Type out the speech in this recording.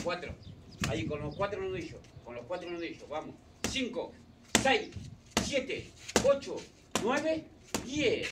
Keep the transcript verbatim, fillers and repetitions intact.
cuatro. Ahí con los cuatro nudillos. Con los cuatro nudillos. Vamos. cinco, seis, siete, ocho, nueve, diez.